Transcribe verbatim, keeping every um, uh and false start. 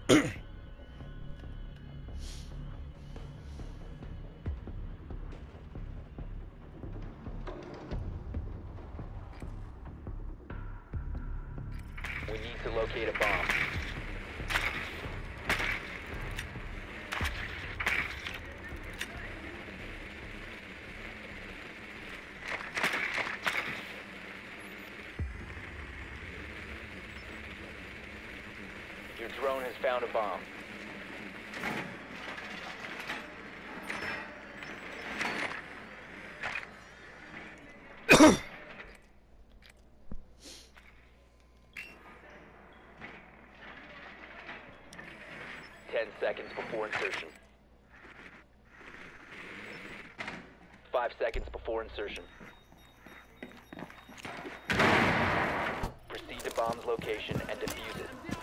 We need to locate a bomb. Your drone has found a bomb. Ten seconds before insertion. Five seconds before insertion. Proceed to bomb's location and defuse it.